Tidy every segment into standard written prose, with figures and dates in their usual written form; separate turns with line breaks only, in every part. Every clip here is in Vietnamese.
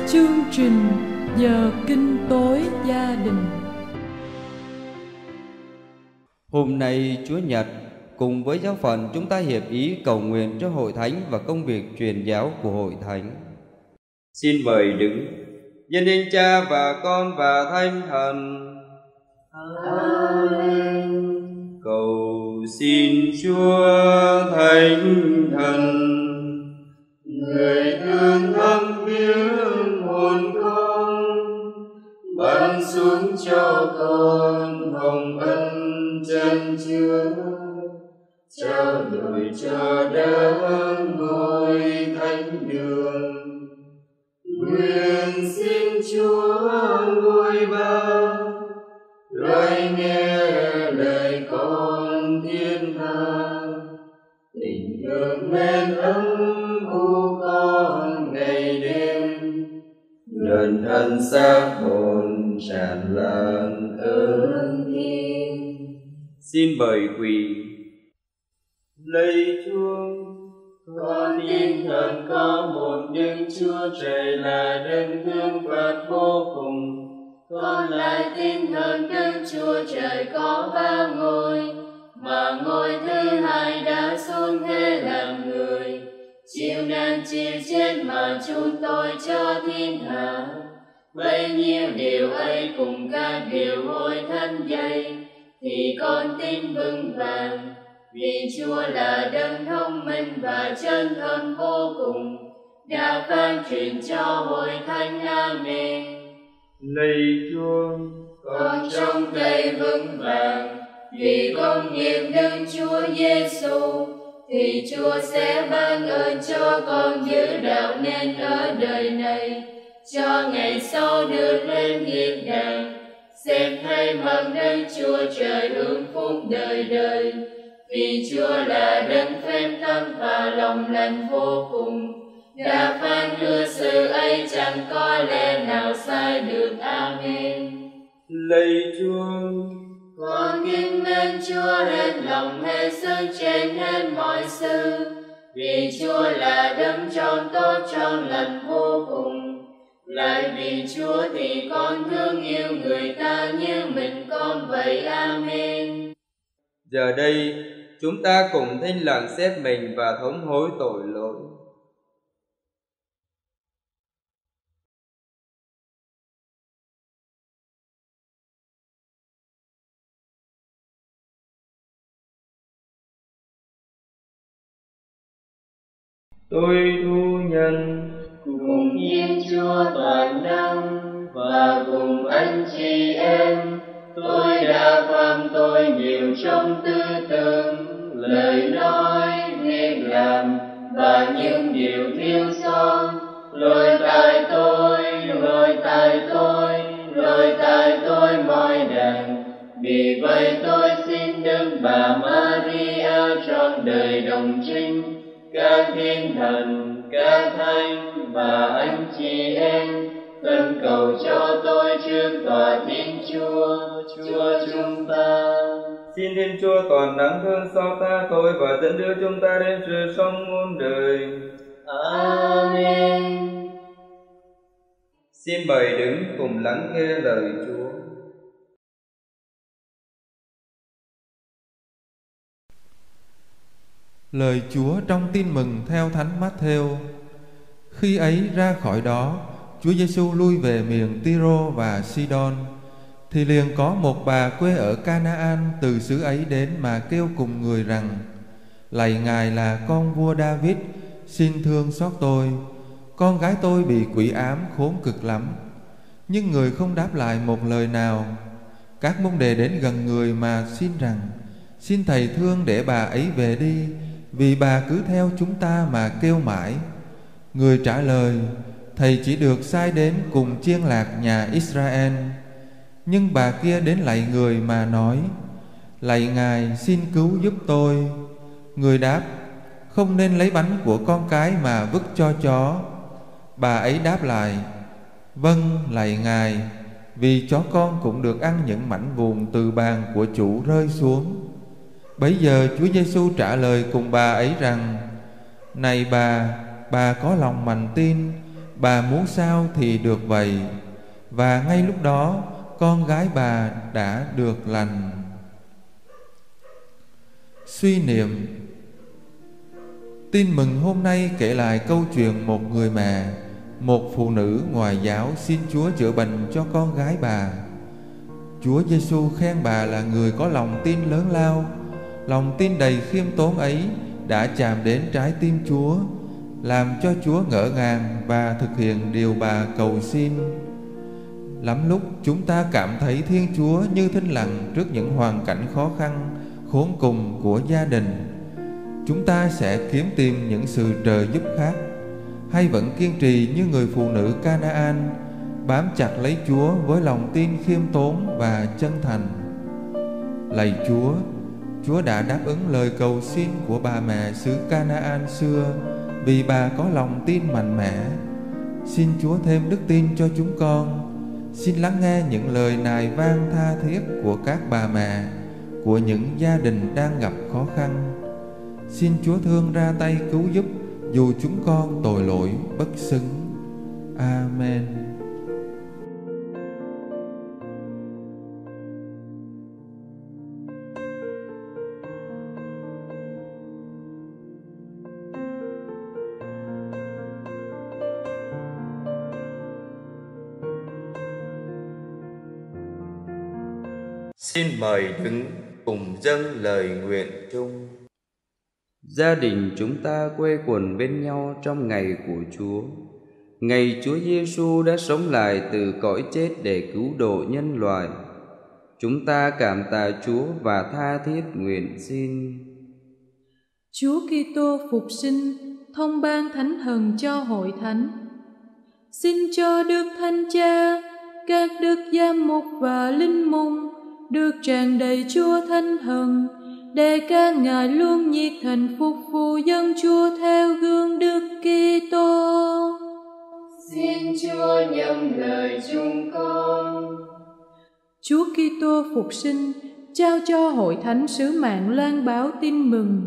Chương trình giờ kinh tối gia đình.
Hôm nay Chúa Nhật, cùng với giáo phận chúng ta hiệp ý cầu nguyện cho hội thánh và công việc truyền giáo của hội thánh. Xin mời đứng. Nhân danh Cha và Con và Thánh Thần.
Amen.
Cầu xin Chúa Thánh Thần,
Người thương thăm viếng hồn con, ban xuống cho con hồng ân chân chứa, trao đổi cho đấng ngôi thánh đường. Nguyện xin Chúa ngôi ba rồi nghe lời con thiên tha, tình thương mến ấm u con ngày đêm, lần thân xác hồn tràn lan ơn thiên.
xin mời quỳ. Lạy Chúa,
Con tin thần có một Đức Chúa Trời là đấng thương phạt vô cùng. Con lại tin thần Đức Chúa Trời có ba ngôi, mà ngôi thứ hai đã xuống thế làm người, chịu nạn chịu chết mà chúng tôi cho thiên hạ. Bấy nhiêu điều ấy cùng các điều hội thánh dạy, thì con tin vững vàng, vì Chúa là đấng thông minh và chân thật vô cùng, đã phán truyền cho hội thánh. Amen.
lạy Chúa,
Con trông cậy vững vàng, vì công nghiệp Đức Chúa Giêsu, thì Chúa sẽ ban ơn cho con giữ đạo nên ở đời này, cho ngày sau được lên thiên đàng, xem thay mặt Đức Chúa Trời hưởng phúc đời đời. Vì Chúa là đấng phép tắc và lòng lành vô cùng, đã phán hứa sự ấy chẳng có lẽ nào sai được. Amen.
lạy Chúa,
Con kính mến Chúa hết lòng hết sức trên hết mọi sự, vì Chúa là đấng trọn tốt trọn lành vô cùng. Lại vì Chúa thì con thương yêu người ta như mình con vậy. Amen.
giờ đây chúng ta cùng thinh lặng xét mình và thống hối tội lỗi. Tôi thu nhận
Cùng Thiên Chúa toàn năng và cùng anh chị em, tôi đã phạm tội nhiều trong tư tưởng, lời nói, việc làm và những điều thiếu sót. Lỗi tại tôi mọi đàn. Vì vậy tôi xin Đức Bà Maria trọn đời đồng trinh, các thiên thần, các thánh và anh chị em khẩn cầu cho tôi trước tòa Thiên Chúa, Chúa chúng ta.
xin Thiên Chúa toàn năng thương xót tha tội và dẫn đưa chúng ta đến sự sống muôn đời.
Amen.
Xin mời đứng cùng lắng nghe lời Chúa.
Lời Chúa trong Tin Mừng theo Thánh Mát-thêu. Khi ấy ra khỏi đó, Chúa Giêsu lui về miền Ty-rô và Si-đôn, thì liền có một bà quê ở Ca-na-an từ xứ ấy đến mà kêu cùng người rằng: Lạy Ngài là con vua Da-vít, xin thương xót tôi, con gái tôi bị quỷ ám khốn cực lắm. Nhưng người không đáp lại một lời nào. Các môn đệ đến gần người mà xin rằng: Xin Thầy thương để bà ấy về đi, vì bà cứ theo chúng ta mà kêu mãi. Người trả lời: Thầy chỉ được sai đến cùng chiên lạc nhà Israel. Nhưng bà kia đến lạy người mà nói: Lạy Ngài, xin cứu giúp tôi. Người đáp: Không nên lấy bánh của con cái mà vứt cho chó. Bà ấy đáp lại: Vâng, lạy Ngài, vì chó con cũng được ăn những mảnh vụn từ bàn của chủ rơi xuống. Bấy giờ Chúa Giêsu trả lời cùng bà ấy rằng: Này bà có lòng mạnh tin, bà muốn sao thì được vậy. Và ngay lúc đó con gái bà đã được lành. Suy niệm. Tin mừng hôm nay kể lại câu chuyện một người mẹ, một phụ nữ ngoại giáo xin Chúa chữa bệnh cho con gái bà. Chúa Giêsu khen bà là người có lòng tin lớn lao. Lòng tin đầy khiêm tốn ấy đã chạm đến trái tim Chúa, làm cho Chúa ngỡ ngàng và thực hiện điều bà cầu xin. Lắm lúc chúng ta cảm thấy Thiên Chúa như thinh lặng trước những hoàn cảnh khó khăn, khốn cùng của gia đình. Chúng ta sẽ kiếm tìm những sự trợ giúp khác, hay vẫn kiên trì như người phụ nữ Canaan, bám chặt lấy Chúa với lòng tin khiêm tốn và chân thành. Lạy Chúa, Chúa đã đáp ứng lời cầu xin của bà mẹ xứ Canaan xưa vì bà có lòng tin mạnh mẽ. Xin Chúa thêm đức tin cho chúng con. Xin lắng nghe những lời nài vang tha thiết của các bà mẹ, của những gia đình đang gặp khó khăn. Xin Chúa thương ra tay cứu giúp dù chúng con tội lỗi bất xứng. Amen.
Xin mời đứng cùng dâng lời nguyện chung. Gia đình chúng ta quây quần bên nhau trong ngày của Chúa, ngày Chúa Giêsu đã sống lại từ cõi chết để cứu độ nhân loại. Chúng ta cảm tạ Chúa và tha thiết nguyện xin:
Chúa Kitô phục sinh, thông ban thánh thần cho hội thánh. Xin cho Đức Thánh Cha, các đức giám mục và linh môn được tràn đầy Chúa Thánh Thần, để các ngài luôn nhiệt thành phục vụ dân Chúa theo gương Đức Kitô.
Xin Chúa nhậm lời chúng con.
Chúa Kitô phục sinh, trao cho hội thánh sứ mạng loan báo tin mừng.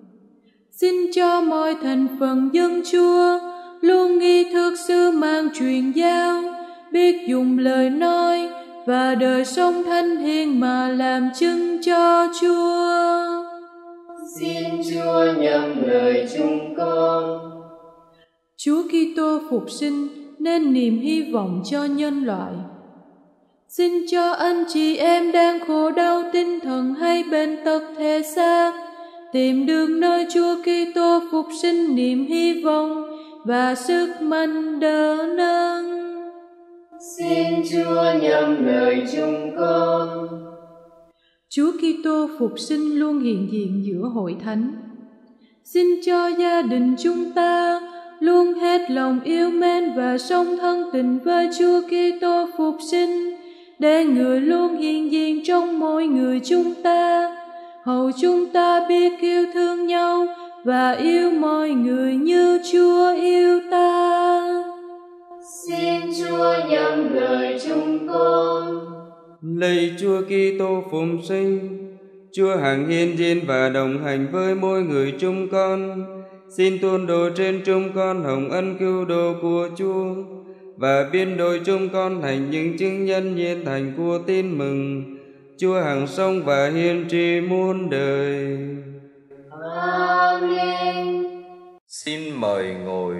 Xin cho mọi thành phần dân Chúa luôn nghi thức sứ mạng truyền giáo, biết dùng lời nói và đời sống thánh hiền mà làm chứng cho Chúa.
Xin Chúa nhậm lời chúng con.
Chúa Kitô phục sinh nên niềm hy vọng cho nhân loại. Xin cho anh chị em đang khổ đau tinh thần hay bệnh tật thể xác tìm được nơi Chúa Kitô phục sinh niềm hy vọng và sức mạnh đỡ nâng.
Xin Chúa nhậm lời chúng con.
Chúa Kitô phục sinh luôn hiện diện giữa hội thánh. Xin cho gia đình chúng ta luôn hết lòng yêu mến và sống thân tình với Chúa Kitô phục sinh, để Người luôn hiện diện trong mỗi người chúng ta, hầu chúng ta biết yêu thương nhau và yêu mọi người như Chúa yêu ta.
Xin Chúa nhậm lời chúng con.
Lạy Chúa Kitô phục sinh, Chúa hằng hiện diện và đồng hành với mỗi người chúng con. Xin tuôn đổ trên chúng con hồng ân cứu độ của Chúa, và biến đổi chúng con thành những chứng nhân nhiệt thành của tin mừng. Chúa hằng sống và hiển trị muôn đời.
Amen.
Xin mời ngồi.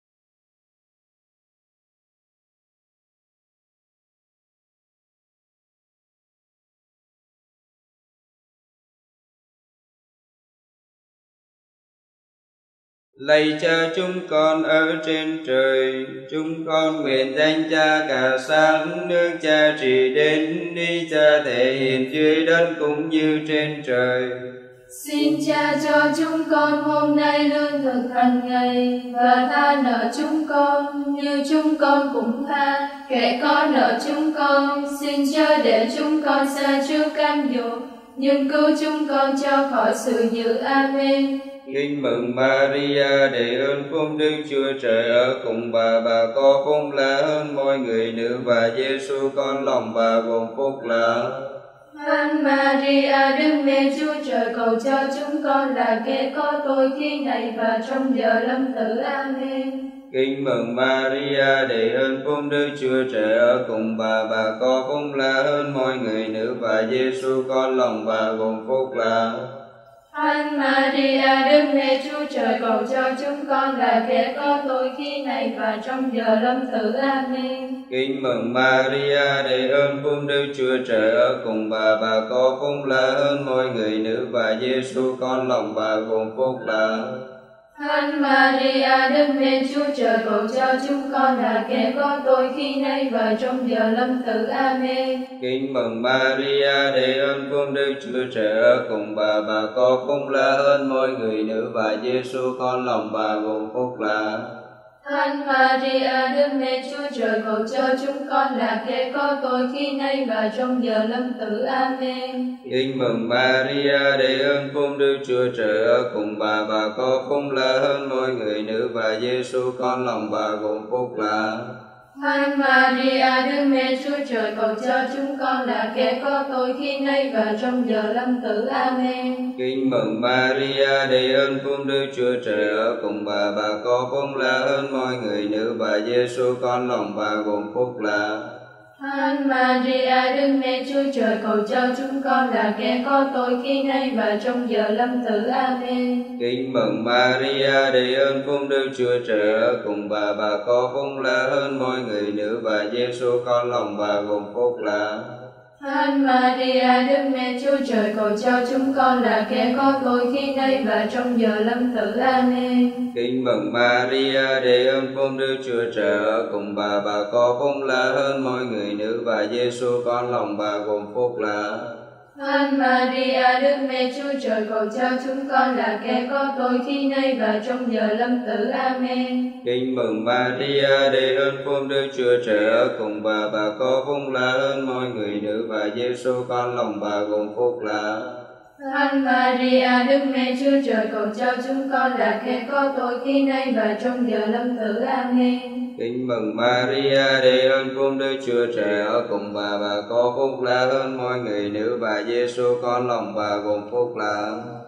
Lạy Cha chúng con ở trên trời, chúng con nguyện danh Cha cả sáng, nước Cha trị đến, ý Cha thể hiện dưới đất cũng như trên trời.
Xin Cha cho chúng con hôm nay lương thực hàng ngày, và tha nợ chúng con như chúng con cũng tha kẻ có nợ chúng con. Xin chớ để chúng con sa trước cám dỗ, nhưng cứu chúng con cho khỏi sự dữ. Amen.
Kinh mừng Maria, để ơn phúc Đức Chúa Trời ở cùng bà có phúc lạ hơn mọi người nữ, và Giêsu con lòng bà gồm phúc lạ.
Thánh Maria, Đức Mẹ Chúa Trời, cầu cho chúng con là kẻ có tội khi này và trong giờ lâm tử. Amen.
Kính mừng Maria, đầy ơn phúc, Đức Chúa Trời ở cùng bà có phúc lạ hơn mọi người nữ, và Giêsu con lòng bà gồm phúc lạ.
Thánh Maria, Đức Mẹ Chúa Trời, cầu cho chúng con là kẻ có tội khi này và trong giờ lâm tử. Amen.
Kính mừng Maria, đầy ơn phúc, Đức Chúa Trời ở cùng bà có phúc lạ hơn mọi người nữ, và Giêsu con lòng bà gồm phúc lạ.
Thánh Maria, Đức Mẹ Chúa Trời, cầu cho chúng con là kẻ có tội khi nay và trong giờ lâm tử. Amen.
Kính mừng Maria, đầy ơn phúc, Đức Chúa Trời ở cùng bà có phúc lạ hơn mọi người nữ, và Giêsu con lòng bà gồm phúc lạ.
Thánh Maria, Đức Mẹ Chúa Trời, cầu cho chúng con là kẻ có tội khi nay và trong giờ lâm tử. Amen.
Kính mừng Maria, đầy ơn phúc, Đức Chúa Trời ở cùng bà có phúc lạ hơn mọi người nữ, và Giêsu con lòng bà gồm phúc lạ.
Thánh Maria, Đức Mẹ Chúa Trời, cầu cho chúng con là kẻ có tội khi nay và trong giờ lâm tử. Amen.
Kính mừng Maria, đầy ơn phúc, Đức Chúa Trời ở cùng bà có phúc lạ hơn mọi người nữ, và Giêsu con lòng bà gồm phúc lạ.
Thánh Maria, Đức Mẹ Chúa Trời, cầu cho chúng con là kẻ có tội khi nay và trong giờ lâm tử. Amen.
Kính mừng Maria, đầy ơn phúc, Đức Chúa Trời ở cùng bà có phúc lạ hơn mọi người nữ, và Giêsu con lòng bà gồm phúc lạ.
Thánh Maria, Đức Mẹ Chúa Trời, cầu cho chúng con là kẻ có tội khi nay và trong giờ lâm tử. Amen.
Kính mừng Maria, đầy ơn phúc, Đức Chúa Trời ở cùng bà có phúc lạ hơn mọi người nữ, và Giêsu con lòng bà gồm phúc lạ.
Thánh Maria, Đức Mẹ Chúa Trời, cầu cho chúng con là kẻ có tội khi nay và trong giờ lâm tử. Amen.
Kính mừng Maria, đầy ơn phúc, Đức Chúa Trời ở cùng bà có phúc lạ hơn mọi người nữ, và Giêsu con lòng bà gồm phúc lạ.
Thánh Maria, Đức Mẹ Chúa Trời, cầu cho chúng con là kẻ có tội khi nay và trong giờ lâm tử. Amen.
Kính mừng Maria, đầy ơn phúc, Đức Chúa Trời ở cùng bà có phúc lạ hơn mọi người nữ, và Giêsu con lòng bà gồm phúc lạ.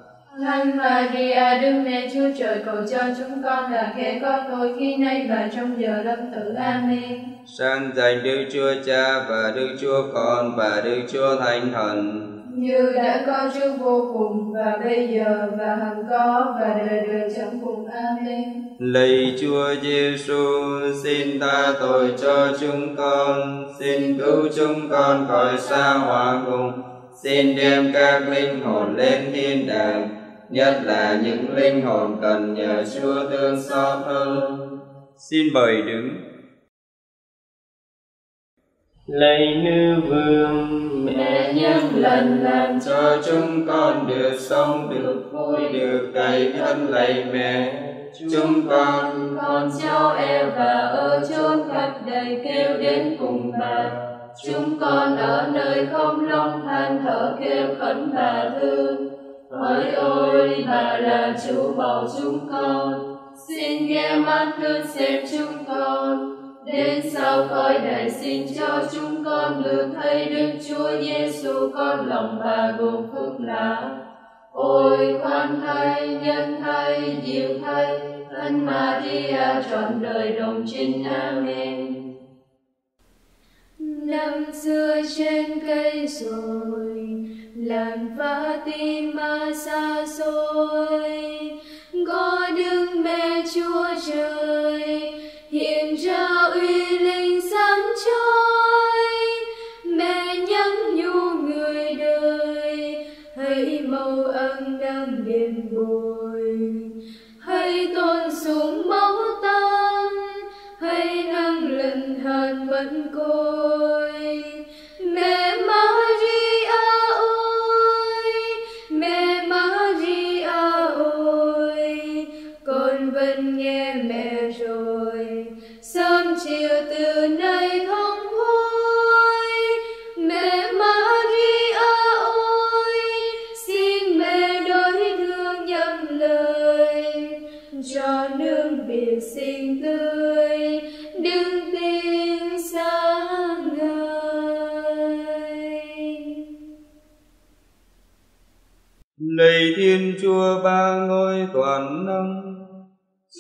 Thánh Maria, Đức Mẹ Chúa Trời, cầu cho chúng con là kẻ có tội khi nay và trong giờ lâm tử. Amen.
Sáng danh Đức Chúa Cha và Đức Chúa Con và Đức Chúa Thánh Thần,
như đã có trước vô cùng và bây giờ và hằng có và đời đời chẳng cùng. Amen.
lạy Chúa Giêsu, xin tha tội cho chúng con, xin cứu chúng con khỏi sa hỏa ngục, xin đem các linh hồn lên thiên đàng, nhất là những linh hồn cần nhờ Chúa thương xót hơn. Xin mời đứng.
Lạy nữ vương, mẹ nhân lần làm
cho chúng con được sống, được vui, được cậy ân lạy mẹ. Chúng con
cháu Eva ở chốn khắp đầy kêu đến cùng bà. Chúng con ở nơi không long than thở kêu khấn bà thương. Hỡi ôi, bà là chủ bầu chúng con, xin ghé mắt thương xem chúng con. Đến sau cõi đời xin cho chúng con được thấy Đức Chúa Giêsu con lòng bà gồm phước lạ. Ôi khoan thay, nhân thay, diệu thay, Thánh Maria trọn đời đồng trinh. Amen. Năm xưa trên cây rồi, làn Fatima xa xôi, có Đức Mẹ Chúa Trời hiện ra uy linh sáng chói. Mẹ nhắn nhủ người đời, hãy mau ân đam đền bồi, hãy tôn sùng máu tâm, hãy nâng lần hàn mẫn côi. Mẹ Maria ơi, mẹ Maria ơi, con vẫn nghe mẹ rồi, sớm chiều từ nay không vui. Mẹ Maria ơi, xin mẹ đối thương nhậm lời, cho nương biệt xinh tươi, đừng tin sáng ngời.
Lạy Thiên Chúa ba ngôi toàn năng,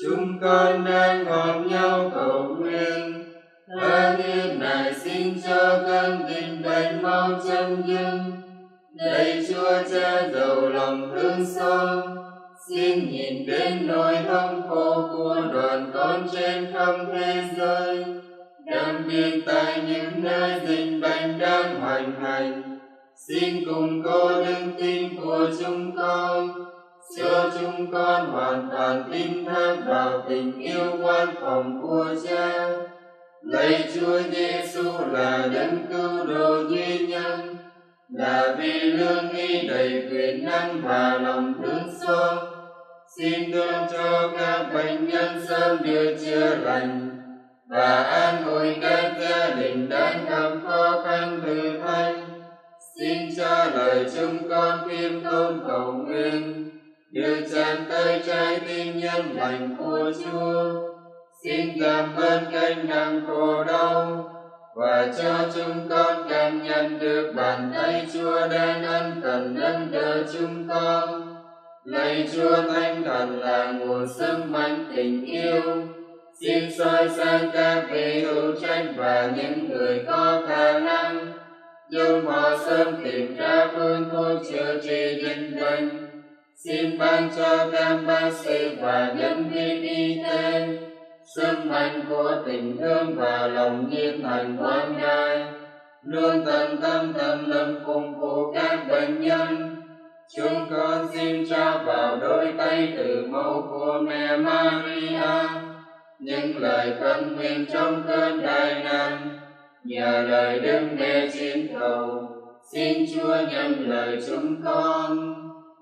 Chúng con đang họp nhau cầu nguyện, tha thiết nài xin cho cơn dịch bệnh mau chấm dứt. Lạy Chúa Cha giàu lòng thương xót, xin nhìn đến nỗi thống khổ của đoàn con trên khắp thế giới, đặc biệt tại những nơi dịch bệnh đang hoành hành. Xin cùng cố đức tin của chúng con, cho chúng con hoàn toàn tin thác vào tình yêu quan phòng của Cha. Lạy Chúa Giêsu là đấng cứu độ duy nhất, là vì lương y đầy quyền năng và lòng thương xót, xin thương cho các bệnh nhân sớm được chữa lành và an ủi các gia đình đang gặp khó khăn thử thách. Xin cho lời chúng con khiêm tốn cầu nguyện được chạm tới trái tim nhân lành của Chúa. Xin giảm bớt gánh nặng khổ đau và cho chúng con cảm nhận được bàn tay Chúa đang ân cần nâng đỡ chúng con. Lạy Chúa Thánh Thần là nguồn sức mạnh tình yêu, xin soi sáng các vị hữu trách và những người có khả năng, giúp họ sớm tìm ra phương thuốc chữa trị dịch bệnh. Xin ban cho các bác sĩ và nhân viên y tế sức mạnh của tình thương và lòng nhiệt thành quang đại, luôn tận tâm tận lực phục vụ các bệnh nhân. Chúng con xin trao vào đôi tay từ mẫu của mẹ Maria những lời khấn nguyện trong cơn đại nạn. Nhờ lời Đức Mẹ chiến cầu, xin Chúa nhận lời chúng con.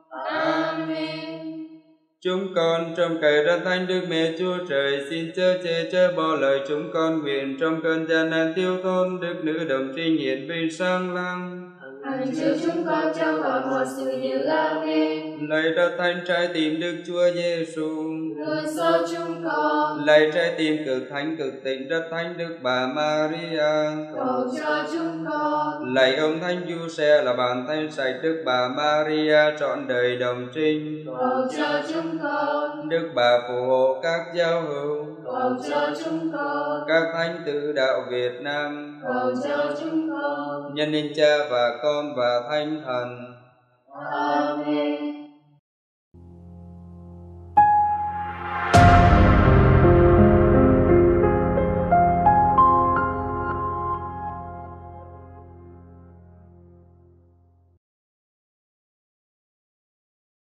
Amen.
Chúng con trong cậy ra thánh Đức Mẹ Chúa Trời, xin chớ chê chớ bỏ lời chúng con nguyện trong cơn gian nan thiếu thốn, Đức Nữ Đồng Trinh hiển vinh sáng lăng.
Hãy chứa chúng con trong khỏi một sự dữ. Amen.
Lạy ra thánh trái tim Đức Chúa Giêsu,
Người xót chúng con.
lạy trái tim cực thánh cực tịnh rất thánh Đức Bà Maria,
Cầu cho chúng con.
lạy ông Thánh Giuse là bàn tay sạch Đức Bà Maria trọn đời đồng trinh,
Cầu cho chúng con.
Đức Bà phù hộ các giáo hữu,
Cầu cho chúng con.
các thánh tử đạo Việt Nam,
Cầu cho chúng con.
nhân linh Cha và Con và Thánh Thần.
Amen.